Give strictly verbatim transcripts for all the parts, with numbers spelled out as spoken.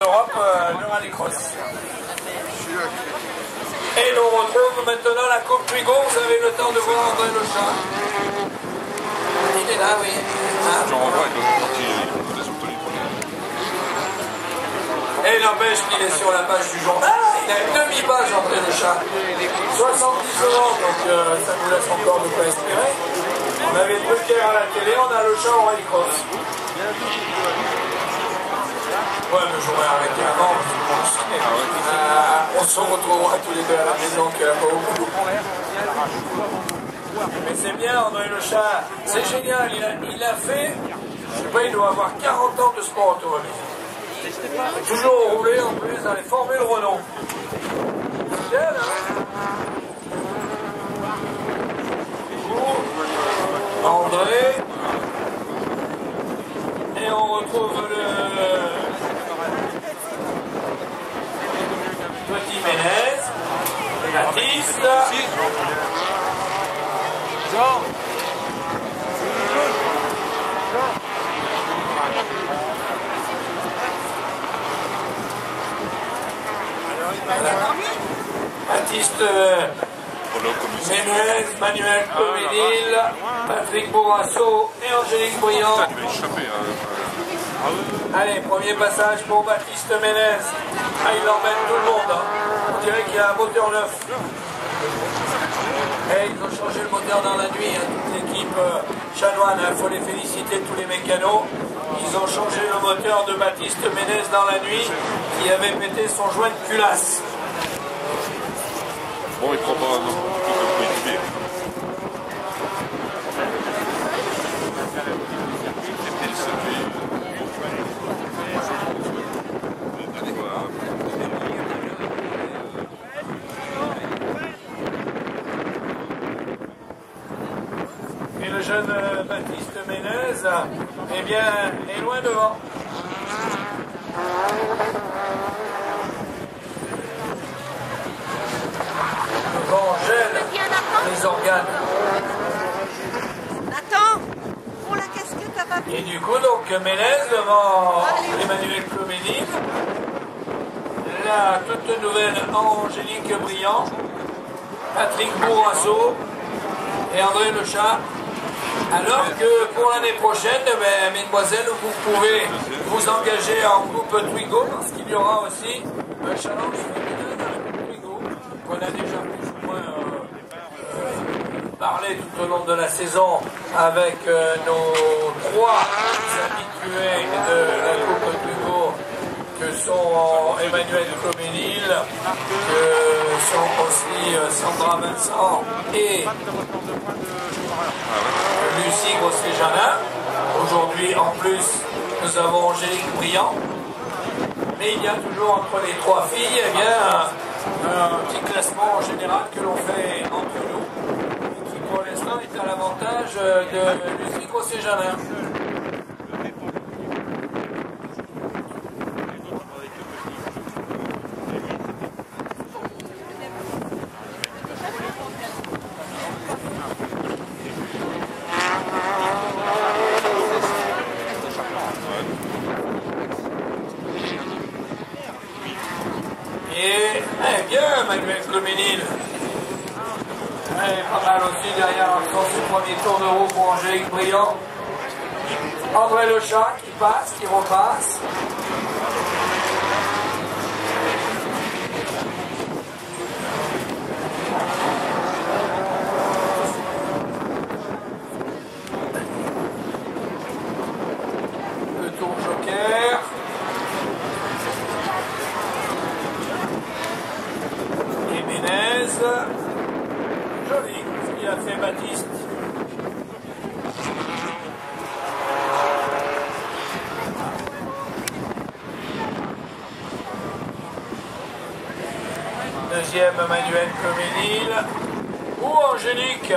Europe, euh, le rallycross. Et l'on retrouve maintenant la Coupe Twigo. Vous avez le temps de voir André Lechat. Il est là, oui. Ah. Genre en vrai, quand il est sur Et n'empêche qu'il est sur la page du journal. Il a une demi-page, André Lechat. soixante-dix secondes, donc euh, ça nous laisse encore de quoi espérer. On avait Drucker à la télé, on a Lechat au rallycross. Ouais, mais j'aurais arrêté avant. Euh, on se retrouvera tous les deux à la maison que là-bas au bout. Mais c'est bien, André Lechat. C'est génial. Il a, il a fait, je sais pas, il doit avoir quarante ans de sport automobile. Toujours roulé en plus dans les formules Renault. C'est bien, hein? André. Et on retrouve le petit Ménez. Baptiste. Baptiste euh, Ménez, Manuel Comédil, Patrick Bourrasso et Angélique Briand. Allez, premier passage pour Baptiste Ménez. Ah, il emmène tout le monde. Hein. On dirait qu'il y a un moteur neuf. Et ils ont changé le moteur dans la nuit. Hein. Toute l'équipe euh, chanoine, il hein. faut les féliciter, tous les mécanos. Ils ont changé le moteur de Baptiste Ménez dans la nuit qui avait pété son joint de culasse. Bon, il prend pas un nom. Et le jeune Baptiste Ménez, eh bien, est loin devant. Le vent gèle les organes. Nathan, pour la casquette à papier. Et du coup, donc, Ménez devant Emmanuel Comédil. La toute nouvelle Angélique Briand, Patrick Bourrasso et André Lechat. Alors que pour l'année prochaine, ben, mesdemoiselles, vous pouvez vous engager en Coupe Twigo parce qu'il y aura aussi un challenge féminin dans la Coupe Twigo qu'on a déjà plus ou moins euh, euh, parlé tout au long de la saison avec euh, nos trois habitués de la Coupe Twigo que sont Emmanuel Comédil, que sont aussi euh, Sandra Vincent et Lucie Grosset-Janin. Aujourd'hui, en plus, nous avons Angélique Briand. Mais il y a toujours entre les trois filles eh bien, un petit classement en général que l'on fait entre nous, qui pour l'instant est à l'avantage de Lucie Grosset-Janin. Et eh bien, Manuel Comédil. Pas mal aussi derrière son premier tour de roue pour Angélique Briand. André Lechat qui passe, qui repasse. Le tour joker. Joli, ce qu'il a fait Baptiste. Deuxième, Manuel Comédil. Ou Angélique.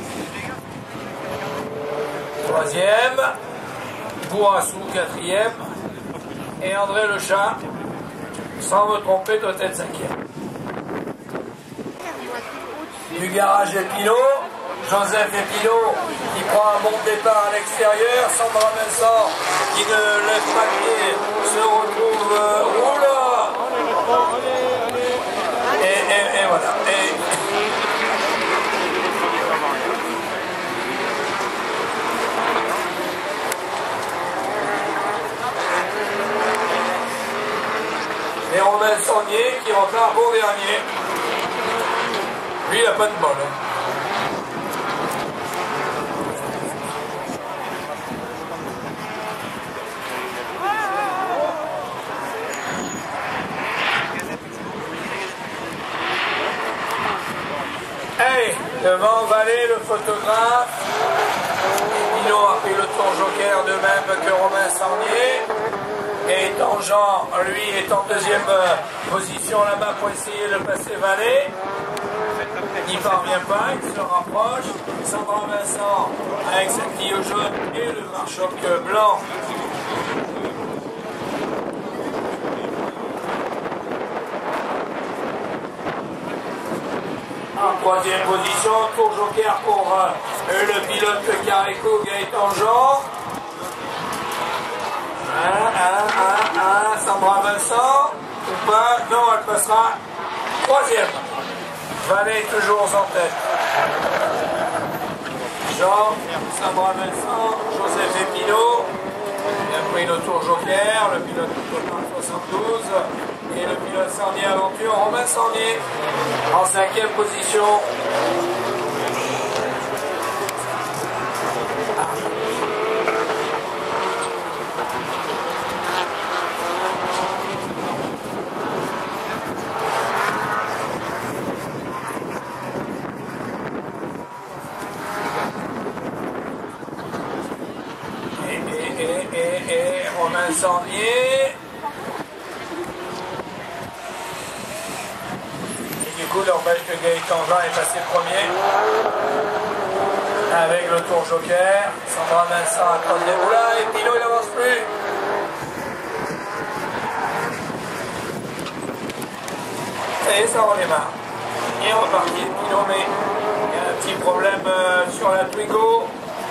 Troisième. Bourrasso, quatrième. Et André Lechat, sans me tromper, doit être cinquième. Du garage Épinot, Joseph Épinot qui prend un bon départ à l'extérieur, Sandra Vincent qui ne lève pas pied, se retrouve euh, roule Romain Saunier qui repart bon dernier. Lui, il n'a pas de bol. Hein. Hey, devant Vallée, le photographe. Pino a pris le tour joker de même que Romain Saunier. Et Jean, lui, est en deuxième position là-bas pour essayer de passer Vallée. Il n'y parvient pas, il se rapproche. Sandra Vincent avec sa quille jaune et le pare-choc blanc. En troisième position, tour joker pour euh, le pilote Careco Gaëtan Jean. Un, un, un, un, Sandra Vincent, ou pas, non, elle passera troisième. Vallée toujours en tête. Jean, Sandra Vincent, Joseph et Pino. Il a pris le tour joker, le pilote Total soixante-douze. Et le pilote Sarnier Aventure, Romain Sarnier, en cinquième position. Et, et, et, et, et Romain Sarnier. Du coup, leur belge de Gaëtan Jean est passé premier avec le tour joker. Sandra Vincent à troisième. Oula, et Pino il n'avance plus. Et ça redémarre. Il est reparti, Pino, mais il y a un petit problème euh, sur la Twigo.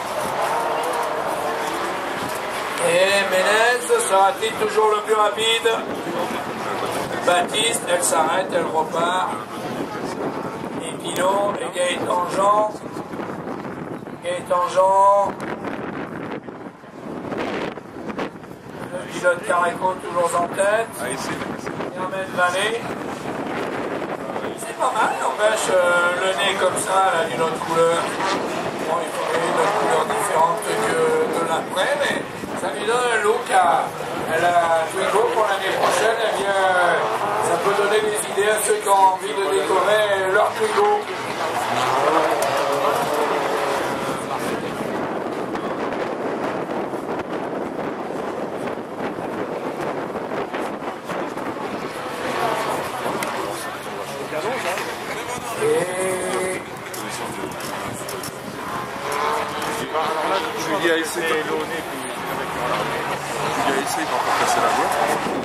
Et Ménez sera-t-il toujours le plus rapide? Baptiste, elle s'arrête, elle repart. Et Pino, et Gaëtan Jean. Gaëtan Jean. Le pilote Careco toujours en tête. Hermène Vallée. C'est pas mal, n'empêche, euh, le nez comme ça, là, d'une autre couleur. Bon, il faudrait une autre couleur différente que de l'après, mais ça lui donne un look à la Twigo pour l'année prochaine. Eh bien, ça peut donner des idées à ceux qui ont envie de décorer leur Twigo. Et... Julie a essayé. Julie a essayé quand on passait la boîte.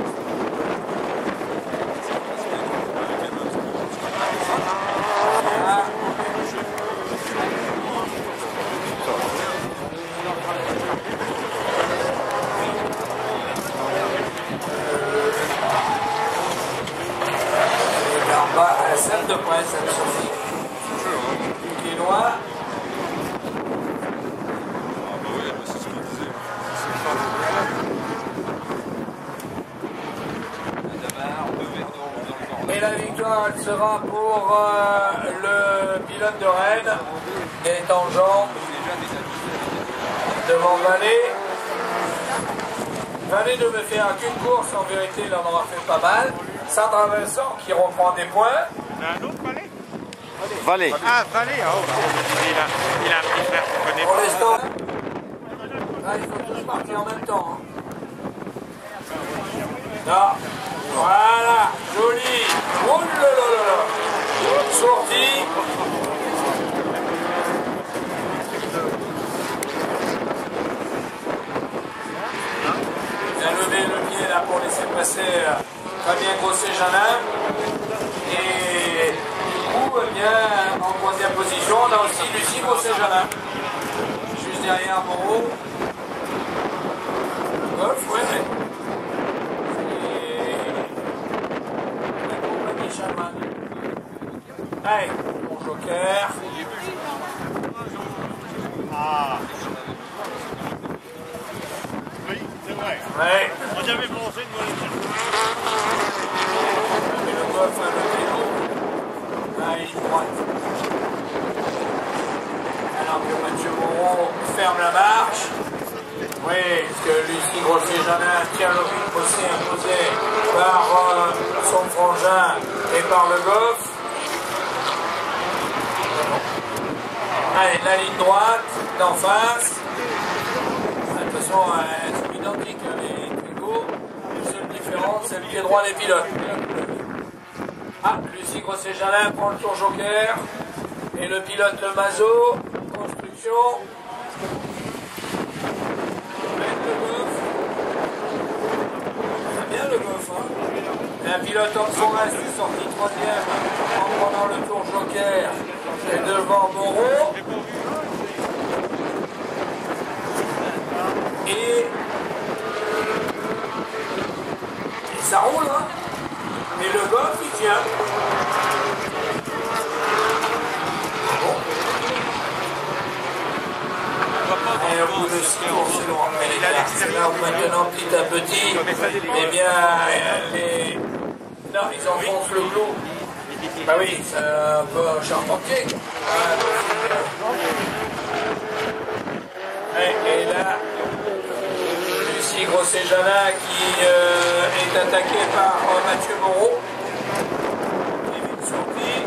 À la salle de presse, Sophie. Il est noir. Et la victoire, elle sera pour euh, le pilote de Rennes, Gaëtan Jean, devant Vallée. Vallée ne devait faire qu'une course, en vérité, il en aura fait pas mal. Sandra Vincent qui reprend des points. Un autre Vallée Vallée. Ah, Vallée, oh, il a, il a un petit frère qui connaît Pour pas. l'instant, ah, il faut tous partir en même temps. Hein. Là, voilà, joli. Oh là là là là. Sortie. Il a levé le pied là pour laisser passer Fabien Grosset-Janin. Et du coup, eh bien, en troisième position, on a aussi Lucie Grosset-Janin. Juste derrière Moreau. Golf, ouais. Et la compagnie Chaman. Allez, mon joker. Ah. Oui, c'est vrai. Ouais. On avait pensé de voir les ligne droite. Alors que Mathieu Moreau ferme la marche. Oui, parce que Lucie Grosset-Janin tient le rythme aussi imposé par euh, son frangin et par le Goff. Allez, la ligne droite d'en face. De toute façon, elles sont identiques, les Twingo. La seule différence, c'est le pied droit des pilotes. Ah, Lucie Grosset-Janin prend le tour joker. Et le pilote Mazot, construction. Le Goff. C'est bien le Goff, hein. Et un pilote en son reste est sorti troisième en prenant le tour joker. Et devant Moreau. Et, et ça roule, hein. Mais le Goff, il tient. Bon. Et au bout de six tours, c'est long. C'est là où maintenant, petit à petit, eh bien, les... Non, ils enfoncent le clou. Bah oui, c'est un peu un charpentier. Et, et là, Lucie Grosset-Janin qui euh, est attaqué par euh, Mathieu Moreau. Il est une sortie.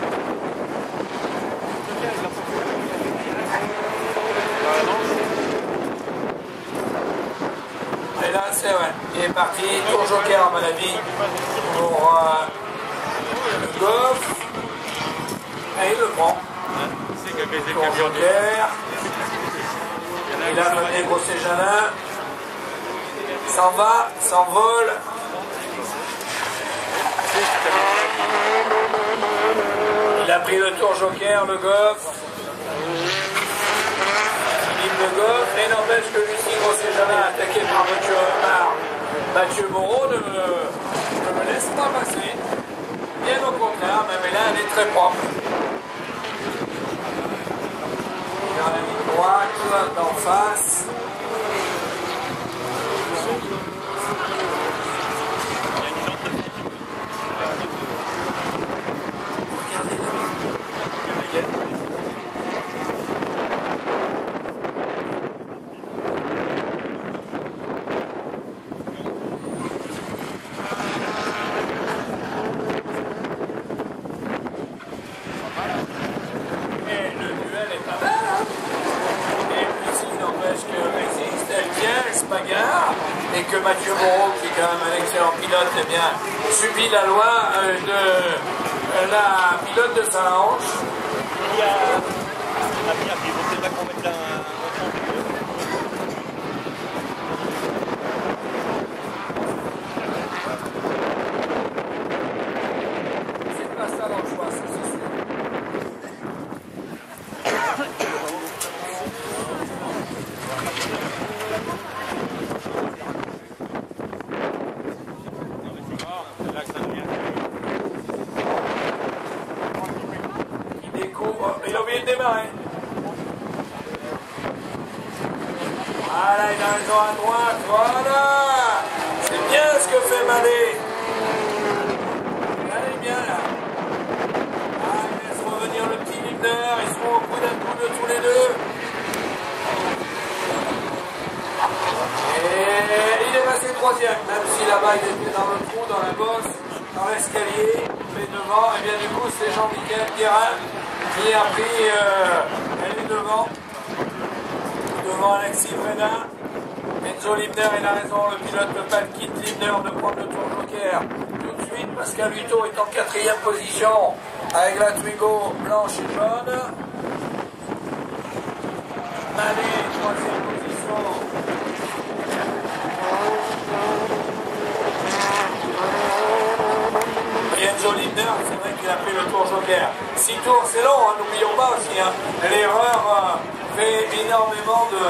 Et là, c'est vrai. Il est parti. Tour joker, à mon avis, pour euh, le Goff. Et il le prend. Tour joker. Il a mené Grosset-Janin. S'en va, s'envole. Il a pris le tour joker, le Goff. Philippe Le Goff. Et n'empêche que Lucie Grosset-Janin, attaqué par Mathieu, par Mathieu Moreau, ne me, ne me laisse pas passer. Bien au contraire, même là, elle est très propre. Dans la ligne droite, d'en face. Et que Mathieu Moreau, qui est quand même un excellent pilote, eh bien, subit la loi euh, de euh, la pilote de Salange. Il y a un avenir qui ne sait pas qu'on mette un... C'est pas ça dans le choix, ça c'est sûr. Il a oublié de démarrer. Voilà, il a raison à droite. Voilà. C'est bien ce que fait Mallet. Allez bien là. Ah, il laisse revenir le petit Liebner. Ils seront au bout d'un coup de tous les deux. Et il est passé troisième, même si là-bas il était dans le trou, dans la bosse, dans l'escalier. Mais devant, et bien du coup c'est Jean-Michel Guérin qui a pris euh, elle est devant, devant Alexis Bredin. Enzo Liebner, il a raison, le pilote ne pas quitte Liebner de prendre le tour joker tout de suite. Pascal Hutto est en quatrième position avec la Twingo blanche et jaune. Mallet, troisième position. Et Enzo Liebner, c'est vrai qu'il a pris le tour joker. Six tours, c'est long, hein, n'oublions pas aussi. Hein. L'erreur euh, fait énormément de...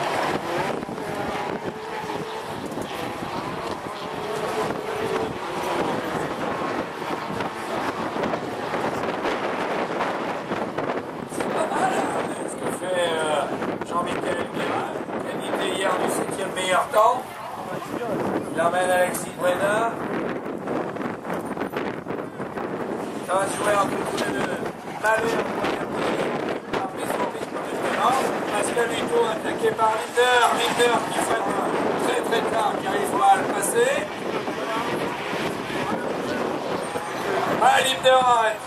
C'est pas mal, hein, ce que fait euh, Jean-Michel Guérin, qui a dit hier du septième meilleur temps. Il emmène Alexis Bredin. Ça va se jouer entre tous les deux. Mallet en première position, a pris son rythme maintenant. Pascal Hutot attaqué par Linder, Linder qui freine très très tard, qui arrive pas à le passer. Ah, Linder arrête.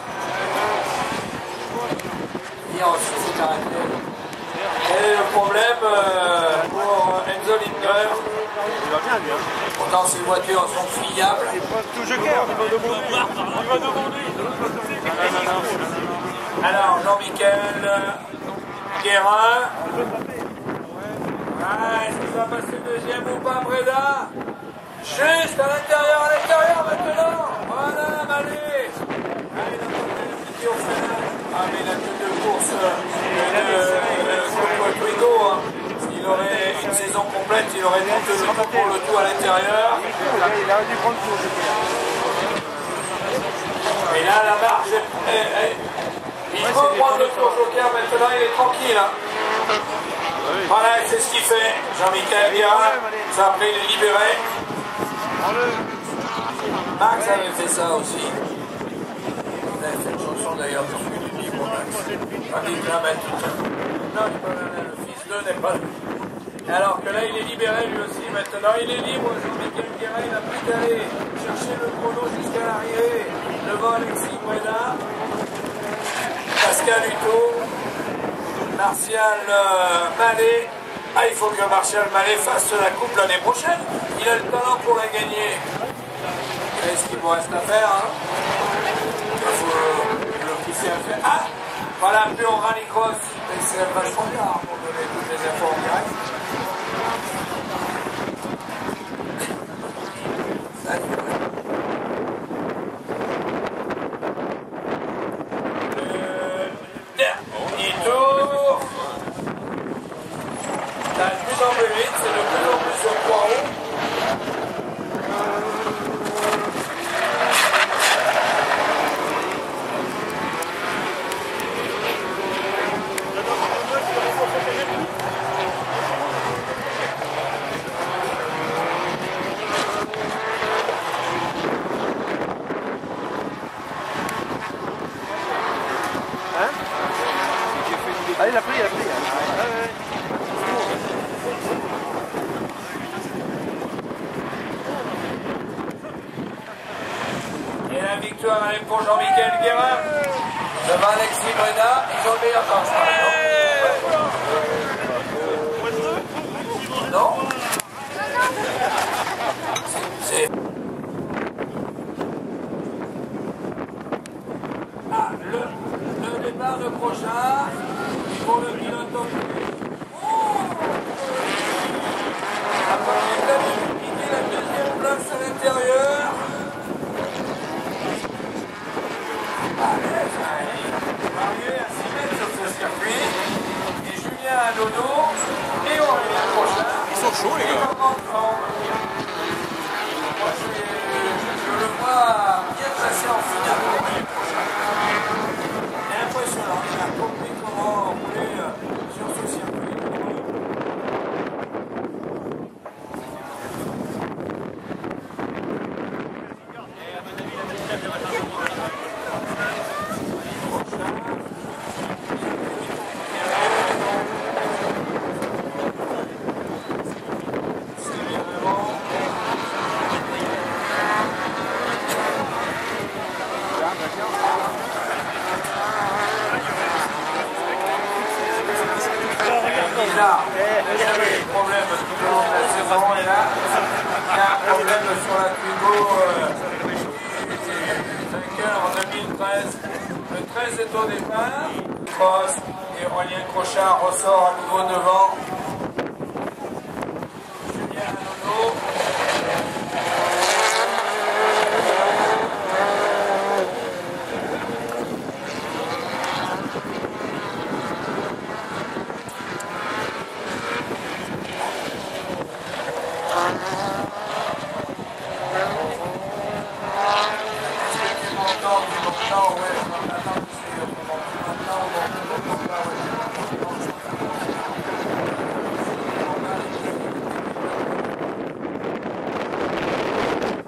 Et ensuite c'est arrêté. Et le problème euh, pour Enzo Linder, Il va bien, lui. Hein. pourtant ces voitures sont fiables. Tout joker, il va devant lui. Il va devant lui. Non, non, non. Alors Jean-Michel Guérin. Ah, est-ce qu'il va passer deuxième ou pas, Breda? Juste à l'intérieur, à l'intérieur maintenant. Voilà, Mallet. Ah, il a pas fait le piqué au freinage. Ah, mais il a que deux courses de Twigo. S'il aurait une saison complète, il aurait tenté le tout pour le tout à l'intérieur. Il a dû prendre tout. Et là, la marche est... est- est- il peut prendre le tour joker maintenant, il est tranquille. Hein. Voilà, c'est ce qu'il fait. Jean-Michel Guérin, ça après il est libéré. Max avait fait ça aussi. Il avait fait une chanson d'ailleurs sur le livre, Max. Pas dit que la mettre tout seul. Non, il est pas là, le fils d'eux n'est pas là. Alors que là, il est libéré lui aussi maintenant. Il est libre, Jean-Michel Guérin, il n'a plus qu'à aller chercher le chrono jusqu'à l'arrivée devant Alexis Breda. Pascal Hutot, Martial euh, Mallet. Ah, il faut que Martial Mallet fasse la coupe l'année prochaine. Il a le talent pour la gagner. C'est ce qu'il vous reste à faire. Hein. Il faut le pousser à faire. Ah, voilà un peu en rallycross. Et c'est vachement bien hein, pour donner toutes les infos en direct. Ça, c'est vrai. Dernier tour. Ça va de plus en plus vite, c'est de plus en plus sur trois roues. Ah, il a pris, il a pris. Ah, ouais. Et la victoire elle est pour Jean-Michel Guérin. Devant Alexis Breda, ils ont le meilleur temps, je crois, non? Non? C'est... Ah, le, le départ de Crochard pour le pilote au Après, il a quitter la deuxième place à l'intérieur. Allez, ça va arriver à six mètres sur ce circuit. Et Julien Adodo et Aurélien Crochard. Ils sont chauds, les gars. Moi, je, je le vois bien placé en finale pour Aurélien Crochard. Il est impressionnant. Il a compris comment rouler sur ce circuit. Là, il y avait des problèmes tout au long de la saison et là, il y a un problème sur la Twigo euh, vainqueur en deux mille treize. Le treize est au départ. Cross et Aurélien Crochard ressort à nouveau devant. Julien Adodo.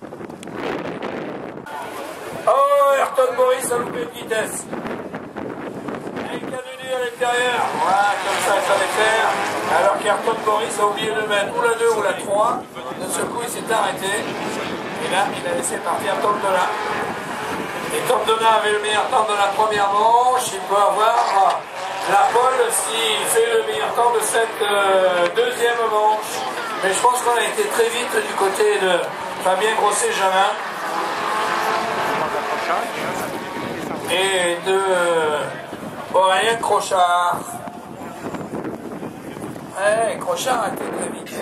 Oh, Ayrton Boris a loupé de vitesse. fallait faire, alors qu'Ayrton Boris a oublié de mettre ou la deux ou la trois. De ce coup, il s'est arrêté. Et là, il a laissé partir Tom Donat. Et Tom Donat avait le meilleur temps de la première manche. Il peut avoir la pole s'il fait le meilleur temps de cette euh, deuxième manche. Mais je pense qu'on a été très vite du côté de Fabien Grosset-Jamin. Et de Aurélien Crochard. Ouais, Crochard a été très vite.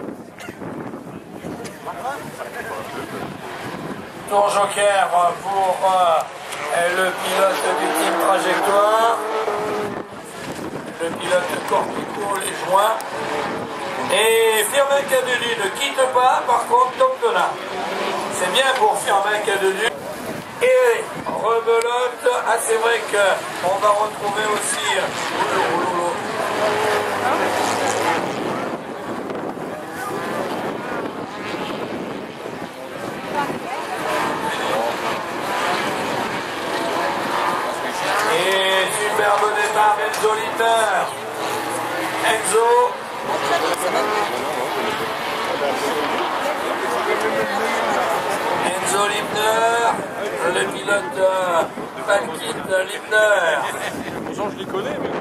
Tour joker pour euh, le pilote du team Trajectoire. Le pilote Corpico, les joints. Et Firmin Cadelu ne quitte pas, par contre, Tom Donat. C'est bien pour Firmin Cadelu. Et rebelote. Ah, c'est vrai qu'on va retrouver aussi. Et superbe départ Enzo Liebner. Enzo. Enzo Liebner, le pilote euh, Valkyne Liebner. Jean, je les connais, mais...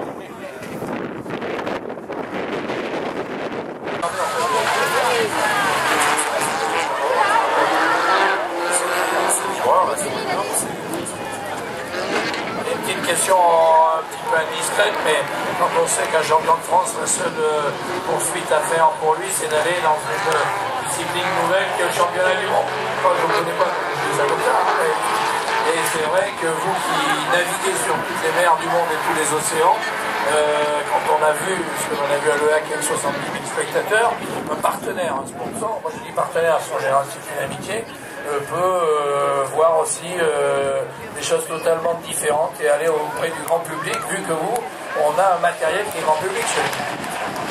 Une petite question un petit peu indiscrète, mais quand on sait qu'un champion de France, la seule poursuite à faire pour lui, c'est d'aller dans une discipline nouvelle que le championnat du monde. Moi, je ne connais pas, je dis ça comme ça. Mais... Et c'est vrai que vous qui naviguez sur toutes les mers du monde et tous les océans, euh, quand on a vu, ce que l'on a vu à l'E A avec soixante-dix mille spectateurs, un partenaire, un sponsor, moi je dis partenaire, en général c'est une amitié, euh, peut euh, voir aussi euh, des choses totalement différentes et aller auprès du grand public, vu que vous, on a un matériel qui est grand public chez nous.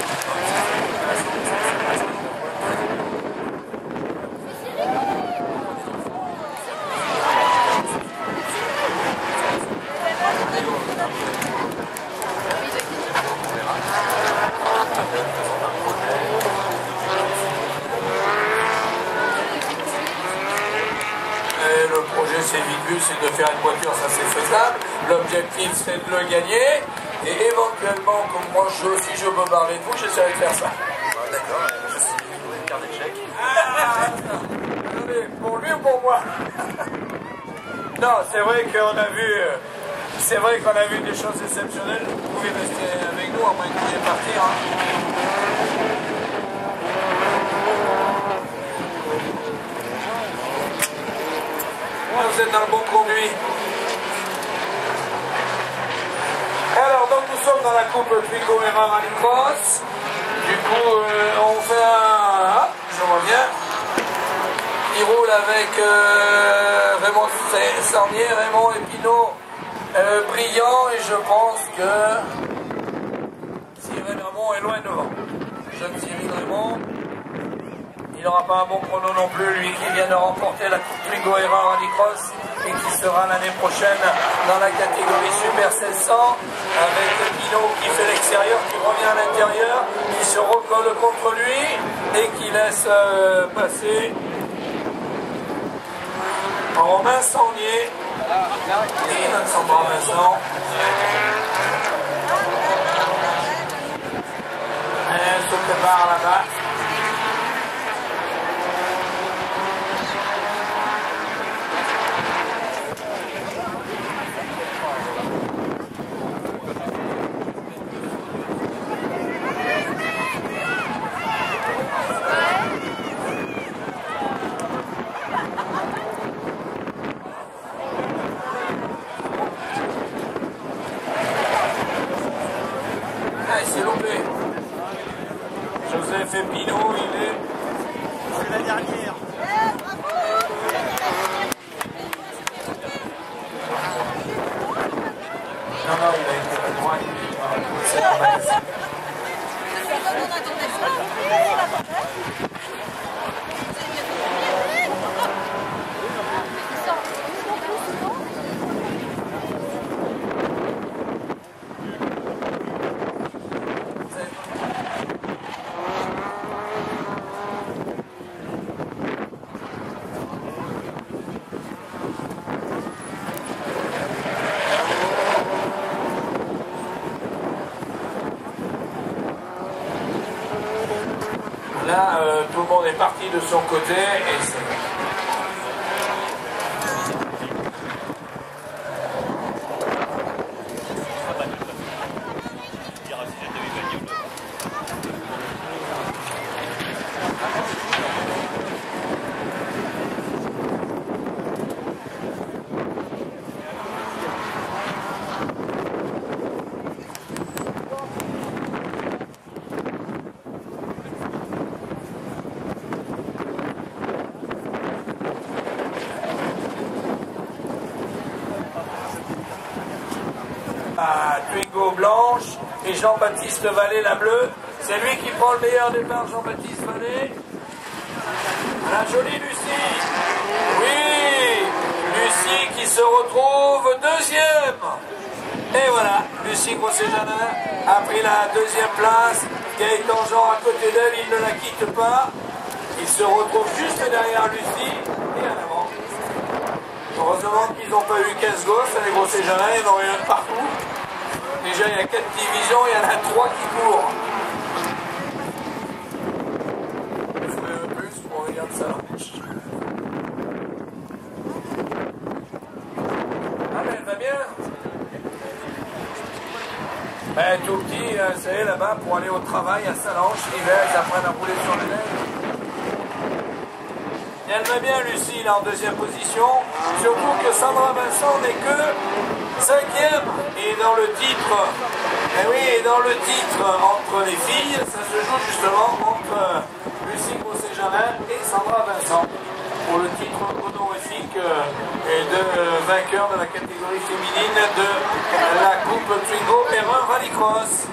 Le projet c'est vite vu, c'est de faire une voiture, ça c'est faisable. L'objectif c'est de le gagner. Et éventuellement, comme moi, je, si je veux parler de vous, j'essaierai de faire ça. Ah, d'accord, je suis une carte d'échec. Ah, attendez, pour lui ou pour moi? Non, c'est vrai qu'on a vu, c'est vrai qu'on a vu des choses exceptionnelles. Vous pouvez rester avec nous, à moins que vous vouliez partir. Hein. Vous êtes dans le bon conduit. Alors, donc nous sommes dans la coupe Twingo Era Rallycross. Du coup, euh, on fait un... Ah, je reviens. Il roule avec euh, Raymond Sarnier, Raymond Epinot, euh, brillant, et je pense que Cyril Raymond est loin devant. Jeune Cyril Raymond. Il n'aura pas un bon chrono non plus, lui qui vient de remporter la Coupe Twingo Era Rallycross et qui sera l'année prochaine dans la catégorie Super seize cents avec Pinot qui fait l'extérieur, qui revient à l'intérieur, qui se recolle contre lui et qui laisse euh, passer Romain Sarnier et notre Sandra Vincent. Elle se prépare là-bas. C'est loupé. Joseph Epinot, il est... C'est la dernière. Non, non, il a été à droite, il est à droite. le monde est parti de son côté et c'est... Twingo blanche et Jean-Baptiste Vallée la bleue. C'est lui qui prend le meilleur départ, Jean-Baptiste Vallée. La jolie Lucie. Oui, Lucie qui se retrouve deuxième. Et voilà, Lucie Grosset-Janin a pris la deuxième place. Gaëtan Jean à côté d'elle, il ne la quitte pas. Il se retrouve juste derrière Lucie et à l'avant. Heureusement qu'ils n'ont pas eu quinze gosses, les Grosset-Janin, ils en ont eu un partout. Déjà, il y a quatre divisions, il y en a trois qui courent. Je ferai un plus pour regarder ça. Ah, mais elle va bien. Ben, tout petit, c'est là-bas pour aller au travail à Salanches. L'hiver, ils apprennent à rouler sur le neige. Elle va bien, Lucie, là, en deuxième position. Surtout que Sandra Vincent n'est que cinquième. Et dans le titre, eh oui, et dans le titre entre les filles, ça se joue justement entre Lucie Grosset-Janin et Sandra Vincent pour le titre honorifique et de vainqueur de la catégorie féminine de la Coupe Twingo Erreur Rallycross.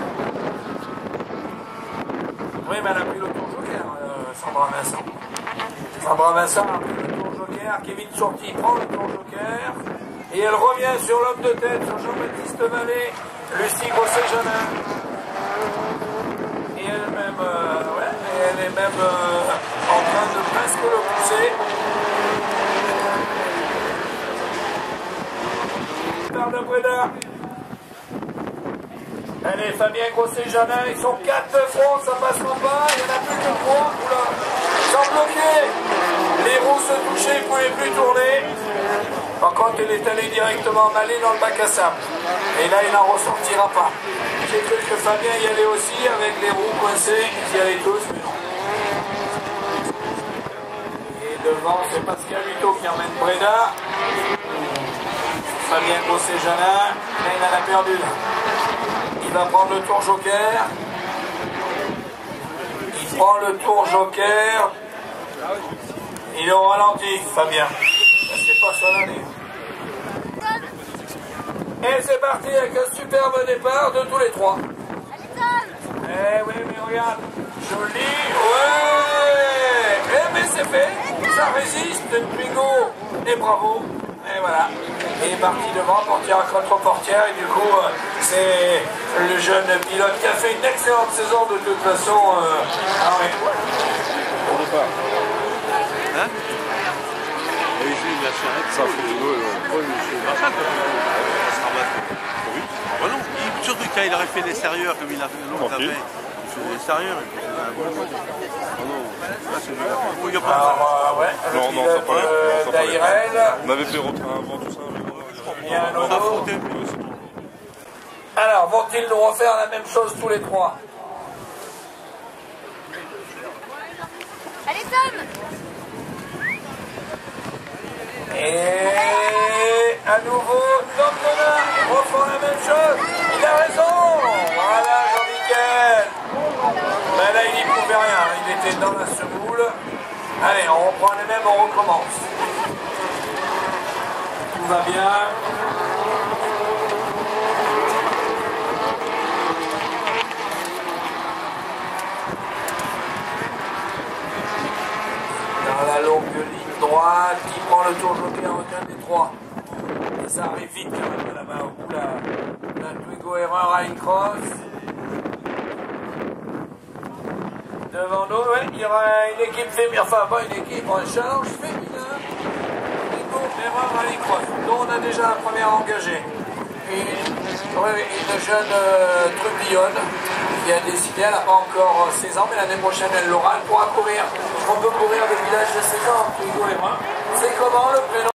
Oui, mais elle a pris le tour joker, euh, Sandra Vincent. Sandra Vincent a pris le tour joker, Kevin Sorti prend le tour joker, et elle revient sur l'homme de tête, sur Jean-Baptiste Vallée, Lucie Grosset-Janin. Et elle-même, euh, ouais, et elle est même euh, en train de presque le pousser. Par de Breda. Allez, Fabien Grosset-Janin, ils sont quatre de front, ça passera pas, il n'y en a plus que trois. Oula, ils sont bloqués. Les roues se touchaient, ils ne pouvaient plus tourner. Par contre, il est allé directement aller dans le bac à sable. Et là, il n'en ressortira pas. J'ai cru que Fabien y allait aussi, avec les roues coincées, ils y allaient tous, mais non. Et devant, c'est Pascal Hutto qui emmène Breda. Fabien Grosset-Janin, là, il en a perdu. Il va prendre le tour joker. Il prend le tour joker. Il est au ralenti, Fabien. C'est pas son année. Et c'est parti avec un superbe départ de tous les trois. Eh oui, mais regarde. Joli. Ouais. Eh mais c'est fait. Ça résiste, Twingo. Et bravo. Et voilà. Il est parti devant, portière contre portière. Et du coup, c'est le jeune pilote qui a fait une excellente saison de toute façon. Euh... Ah oui. Au départ. Hein? Et ici, il a charrette. Ça fait du goût. Ah, ça, ça se ramasse. Oui. Bah non. Il, surtout quand il aurait fait des sérieux comme il a fait l'autre okay. Il fait des sérieux. Il y a pas Alors, euh, ouais, non, non, ça parlait. Euh, d'Airel. On avait fait rentrer avant tout ça. Il y a un logo. Alors, vont-ils nous refaire la même chose tous les trois? Allez, Tom! Et à nouveau, Tom Donat refont la même chose. Il a raison. Voilà, Jean-Michel. Ben là, il n'y pouvait rien. Il était dans la semoule. Allez, on reprend les mêmes, on recommence. Tout va bien. Dans la longue ligne droite, qui prend le tour joker aucun des trois. Et ça arrive vite quand même là-bas au bout la, la Twingo Erreur Rallycross. Devant nous, ouais, il y aura une équipe féminine, enfin pas une équipe, un challenge féminin. Twingo Erreur Rallycross, dont on a déjà la première engagée. une, ouais, une jeune euh, trublionnne qui a décidé, elle n'a pas encore seize ans, mais l'année prochaine elle l'aura, elle pourra courir. On peut courir le village de seize ans, Hugo et moi. C'est comment le prénom?